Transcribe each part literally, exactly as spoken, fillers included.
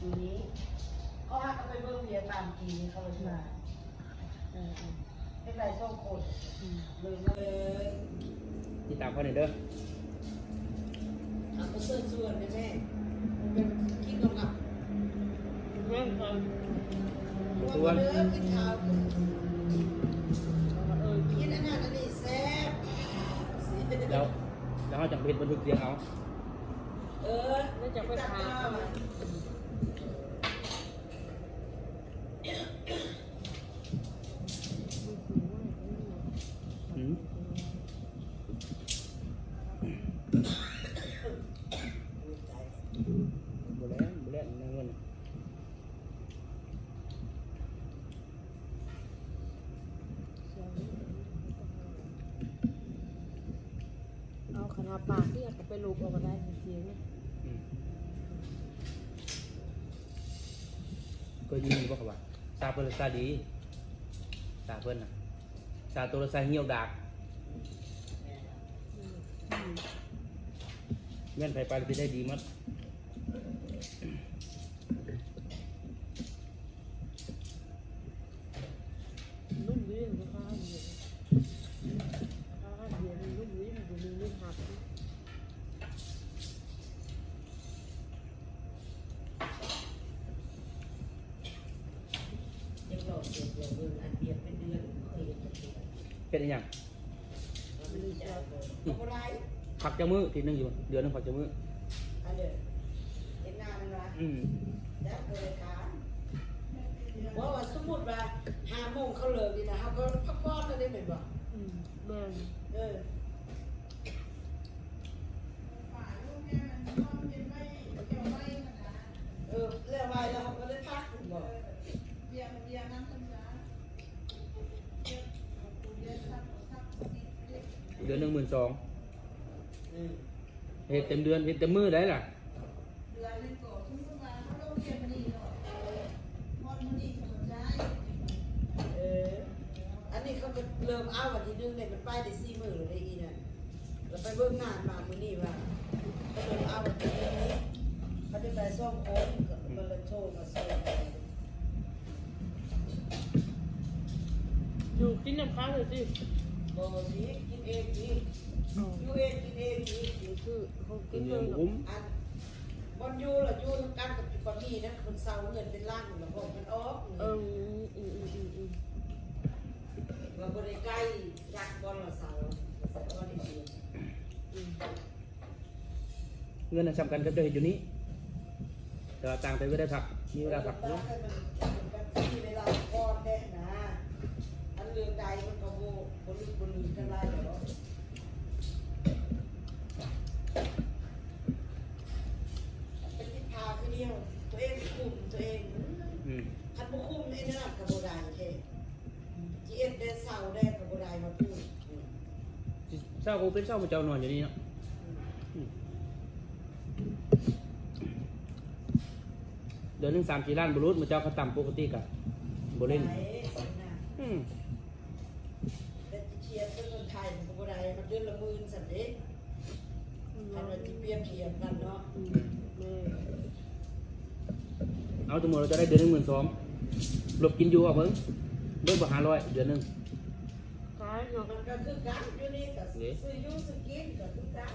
ปีนี้เขาหักไปเบิ่งเวียดนามปีนี้เขาเลยมาเป็นไรช่องโคตรเลยเลยติดตามเขาหน่อยเด้อเอาไปเสิร์ฟส่วนเลยแม่เป็นกินกับกับแม่เออส่วนกินข้าวเออกินอันนั้นอันนี้แซ่บแล้วแล้วเขาจังเป็นบันทึกเสียงเอาเออแล้วจะไปพาอืมบุเล่บุเล่เงินเอาขนาดปากที่อยากไปลูกเอาก็ได้เสียงเนี่ยก็ยินดีว่าเขาว่าซาเปิลซาดีซาเปิลน่ะซาตัวซาเหี่ยวดากเงื่อนไขไปไปได้ดีมั้ยนุ่มวิ่งนะคะเดี๋ยวเดี๋ยวนุ่มวิ่งเดี๋ยวนุ่มหักเป็นยังผักจะมือทีนึงอยู่เดือนนึงผักจะมืออืมว่าว่าสมมติว่าห้าโมงเขาเลิกดีนะเขาก็พักผ่อนเลยได้ไหมบ่อืมแม่เออเออเรียกไว้แล้วเขาก็ได้พักบ่เบียร์เบียร์นั่งกันจ้าเดือนหนึ่งหมื่นสองเห็ดเต็มเดือนเห็ดเต็มมือได้ล่ะเอออันนี้เขาเริ่มเอาวันที่หนึ่งเนี่ยมันไปได้สี่หมื่นเลยอีน่ะเราไปเบิ่งงานมามื้อนี้ว่าเขาเริ่มเอาวันที่หนึ่งนี้เขาจะไปซ่อมโค้งมันเลยโชว์มาซ่อมอยู่กินน้ำค้างเลยสิบ่สิกินเองสิอยู่เองกินเองสิคือเขากินเลยหรออันบอลยูล่ะยูน้ำกันกับปามีนะคนเศร้าเงินเป็นล้านหรือบอกมันออกเอออืมอืมอืมอืมว่าบริใกล้รักบอลละเศร้าเศร้าบอลดีเงินสำคัญก็จะเห็นอยู่นี้แต่ต่างไปก็ได้ผักมีเวลาผักด้วยมีเวลาก้อนแน่นะอันเรื่องใดมันก็โม่บริบริกันไรเหรอเป็นทิศทางคือเดียวตัวเองคุมตัวเองคันบุคุมไอ้นั่นกับโบราณแท้จีเอ็นได้เศร้าได้กับโบราณมาพูดเศร้ากูเป็นเศร้ามาเจ้านอนอยู่นี่เนาะเดือนหนึ่งสามสี่ล้านบรูษมาเจ้าเขาต่ำปกติกับโบเล่นอืมแต่เชียร์เป็นคนไทยกับโบราณมันเดือนละหมื่นสันเด็กอันนั้นที่เปรียบเทียบกันเนาะเอาทั้งหมดเราจะได้เดือนหนึ่งหมื่นสองหลบกินอยู่อ่ะเพิ่งเดือนบวกห้าร้อยเดือนหนึ่งการอยู่กันก็คือการอยู่นี่กับซื้อยูซื้อกินกับคือการ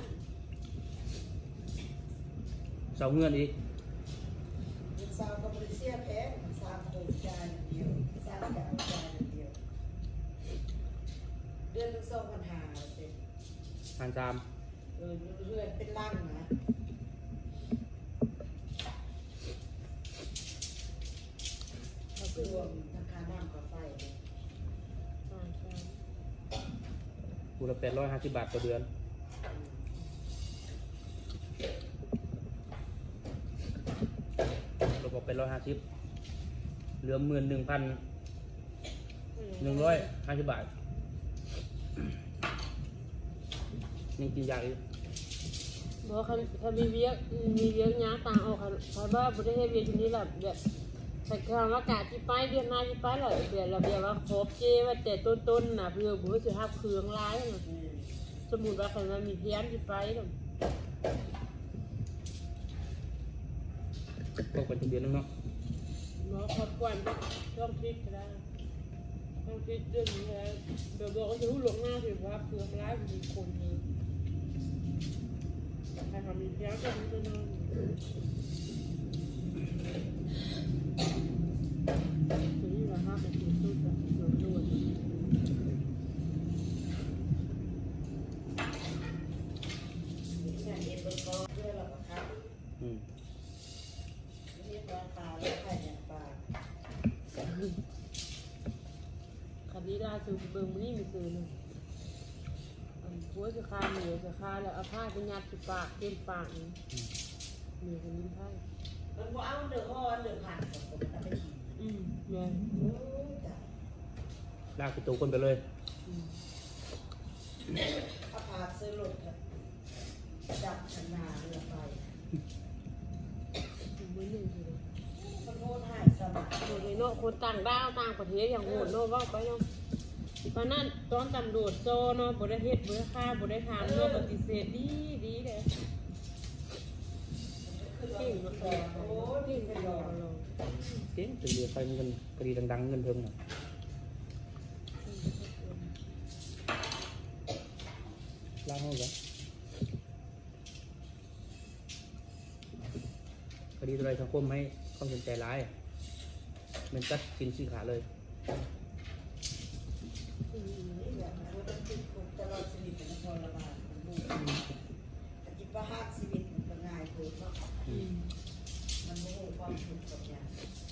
เสาเงินอีกสาวกับบริเซียแพ้สาวโคจานเดียวสาวกับเอาจานเดียวเดือนละสองพันห้าเสร็จพันสามเออเรื่อยเป็นล่างนะรวมราคาน้ำกับไฟคูละแปดร้อยห้าสิบบาทต่อเดือนเราบอกเป็นร้อยห้าสิบเหลือหมื่นหนึ่งพันหนึ่งร้อยห้าสิบบาทยังกินยาอีกบอกเขาเขามีเวียกมีเวียกย้าต่างออกเขาบอกประเทศเวียกที่นี่แหละแบบแต่คำว่ากาที่ไปเดือนหน้าที่ไปเลยเดี๋ยวเราเดี๋ยวว่าครบเจว่าแต่ต้นๆนะเพื่อบุ้ยจะทับเครื่องร้ายสมุนว่าใครมามีเพี้ยนที่ไปพวกกันจะเดือนนึงเนาะหมอขอบกวนช่องคิดก็ได้ช่องคิดเรื่องนี้แล้วเดี๋ยวบอกว่าจะรู้หลงหน้าถือว่าเพื่อนร้ายมีคนนี้ใครทำมีเพียงก็มีตัวน้องตัวนี้ว่าห้าเป็นตัวสุดแบบตัวด่วนเนี่ยเอ็นเบอร์กอเพื่อเราก็ครับอืมเรียกราคาแล้วไข่เนี่ยปลาคดีล่าสุดเบิ่งมันนี่มีคือหนึ่งอันผัวจะฆ่าเมียจะฆ่าแล้วเอาผ้าไปยัดที่ปากเต็มปากนี่เมียคนนี้ไพ่มันบ่เอาเดือดร้อนเดือดผ่านกับผมเอาไปกินอืมแม่นโอ้ยจ้ะลากไปตัวคนไปเลยอืมเอาพาซื้อรถครับจับขนาดเรือไปมือหนึ่งทีเดียวขอโทษให้สมัครโดยเนาะคนต่างด้าวต่างประเทศอย่างโหดเนาะว่าไปเนาะตอนนั้นตอนตำรวจโซเนาะบ่ได้เฮ็ดบ่ได้ฆ่าบ่ได้ทำเนาะปฏิเสธดีดีเลยเก่งเนาะโอ้ยเก่พี่งไปไปรรออรอเจ๊งตื่นเดือดไปเงินคดีดังๆเงินเพิ่มน่ะล้างห้องกันคดีตัวใดสังคมให้ความสนใจร้ายมันตัดสินชี้ขาดเลยอืมนี่แหละมันต้องติดคุกตลอดชีวิตเป็นทรมานมันบุกแต่คิดว่าห้าชีวิตมันก็ง่ายเกินเนาะอืมมันไม่ให้ความผิดกับอย่าง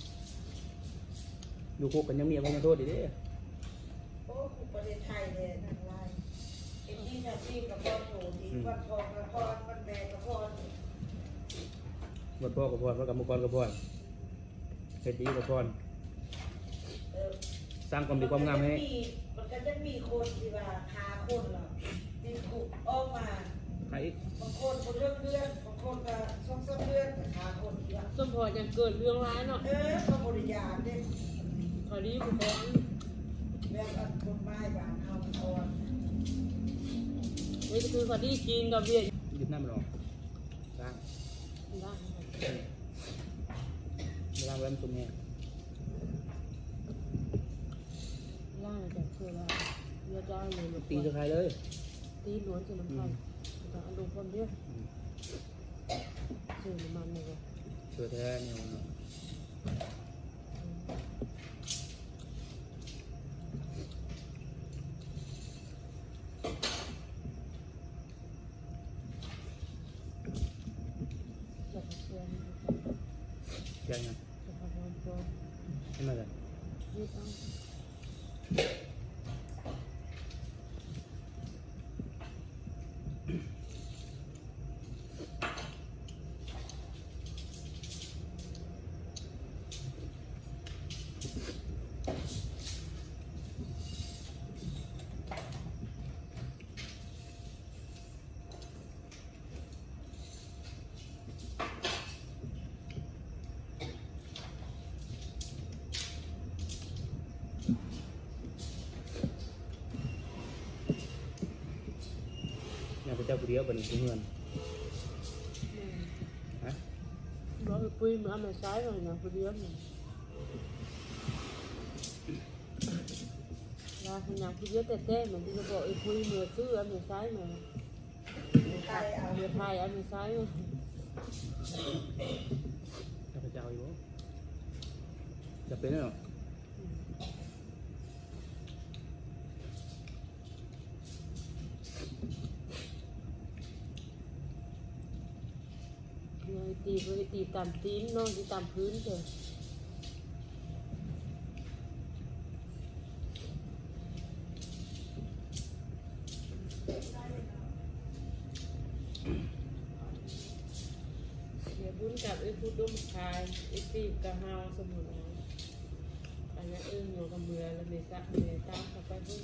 ดูพวกกันยังมีอะไรมาโทษอีกเด้โอ้คุกประเทศไทยเลยนั่นไรไอ้ที่นาซีกับพ่อโถดีวัดทองกับพ่อวันแม่กับพ่อหมดพ่อกับพ่อพระกรรมกรกับพ่อเศรษฐีกับพ่อเออสร้างความดีความงามให้มันก็จะมีคนที่ว่าคาคนเราติดคุกออกมาใครอีกบางคนคนเลือดเลือดบางคนก็ซ่อมซ่อมเลือดคาคนที่ว่าสมพรยังเกิดเรื่องร้ายเนาะเออเขาบริยาเนี่ยคดีบุคคลแบบอันคนไม้บานเอามันอ่อนนี่คือคดีจีนกับเวียดยึดหน้ามันออกสร้างได้เวลาเริ่มสุ่มแห้งล่าจากเชื่อว่าเรือได้เลยตีจะใครเลยตีล้วนจะน้ำพันแต่อารมณ์ความเรียกเชื่อน้ำมันเลยเชื่อแท้เนี่ยจะเชื่อใช่ไงจะพาความตัวให้มาเลยนี่ต้องเนี่ยพระเจ้าผู้เดียวเป็นเงินฮะบอกไปปุ้ยมาไม่ใช้เลยนะคนเดียวเนี่ยลาขยันคนเดียวแต่แต่เหมือนที่จะบอกไอ้ปุ้ยเมื่อซื้ออันไม่ใช้มาใครเอาเมื่อไทยอันไม่ใช้มาข้าพเจ้าอยู่จะเป็นหรอเลยตีไปตีตามตีนนอนที่ตามพื้นเถอะเดี๋ยวบุญกับไอ้พูดดุมคายไอ้ตีกับเฮาสมุนไพรอันนั้นเอื้องอยู่กับเมือแล้วเมซ่าเมซ่าเข้าไปพุ่ง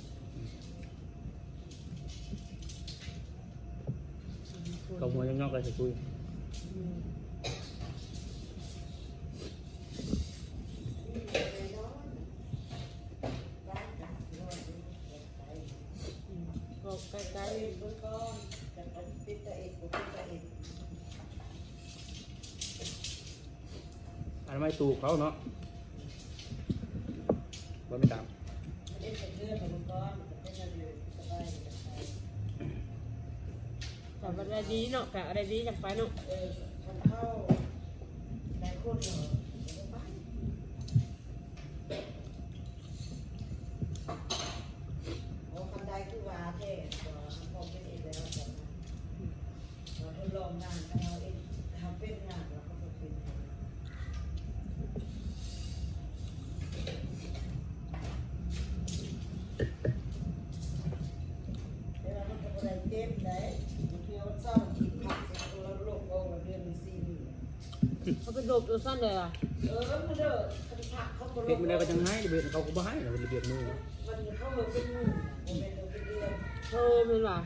เขาหัวยังงอกเลยจะคุยอืมบ้านจับนอนไปอืมก็ใกล้ไปๆเบิ่งก่อนแต่เป็นติดตะเอกบ่เป็นตะเอกทำไมตูเขาเนาะบ่ไม่ตามเล่นกับเพื่อนกับลูกก้อนเป็นอะไรสบายสบายแต่วันอะไรดีเนาะกะอะไรดีจังไปเนาะเออทำเข้าหลายคนเหรอโอ้คันใดคือว่าเท่ก็พอเป็นเองแล้วกันนะเราทดลองงานเราเองทำเป็นงานเราก็เป็นเดี๋ยวเราก็ได้เต็มได้เที่ยวเศร้าคิดผักตัวเราโลกโอ้เดือนสี่หมื่นเขาเป็นโดบตัวสั้นเลยอ่ะเออมันเด้อคันผักเขาก็เฮ็ดไม่ได้ก็จังให้ระเบียบเขาก็บ่ให้นะระเบียบมือมันเขาเออเป็นหมื่นโมเมนต์เป็นเดือนโทรเป็นว่า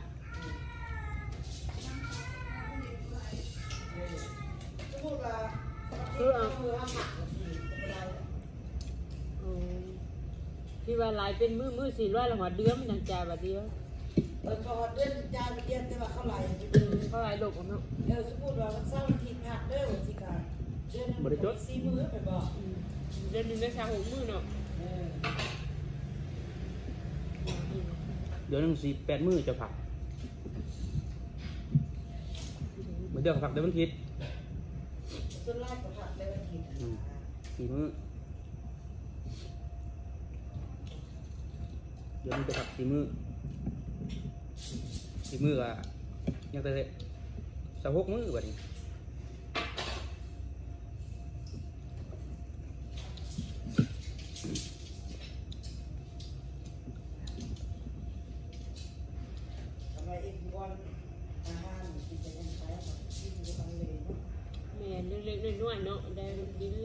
สมมติว่าคือเอาคือเอาผักสี่เป็นไรอืมที่ว่าหลายเป็นมือมือสี่ร้อยละหัวเดือนมันยังจ่ายแบบเดียวเออพอเดือนจานเดือนแต่ว่าเขาไหลอืมเขาหลายโดบเนาะเออสมมติว่ามันเศร้าทีผักเด้อสิกาเดือนสี่มื้อไปบอกอืมเดือนหนึงได้สามหกมือเนาะเออเดี๋ยวหนึงสี่แปดมื้อจะผักมันเดือนผักเดี๋ยวมันทิศส่วนแรกก็ผักได้วันทีสี่มื้อเดี๋ยวมันจะผักสี่มื้อสี่มื้ออะยังแต่สามหกมื้อบัดนี้ทำไมอีกวันอาหารที่จะยังใช้ที่จะทำเลยเนาะแม่เล็กๆน้อยๆเนาะได้กินเลย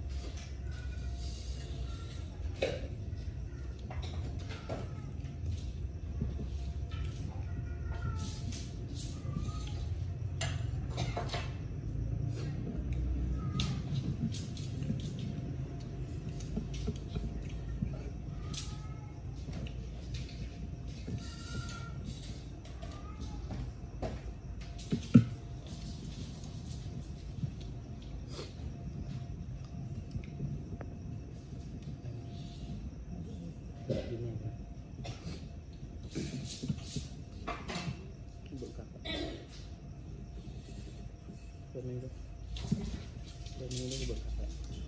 เดี๋ยวกินเนี่ยนะเบิกครับเปิดมือด้วยเปิดมือด้วยเบิกครับ